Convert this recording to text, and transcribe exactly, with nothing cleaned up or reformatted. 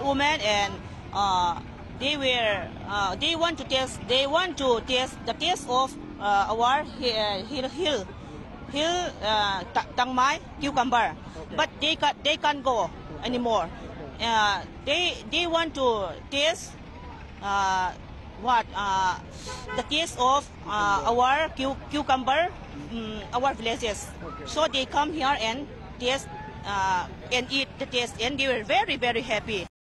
old women, and uh, they were uh, they want to taste they want to taste the taste of uh, our hill hill hill, hill uh, tangmai cucumber, Okay. but they can they can't go anymore. Uh, they they want to taste uh, what uh, the taste of uh, our cu cucumber, um, our villages. Okay. So they come here and taste uh, and eat the taste, and they were very very happy.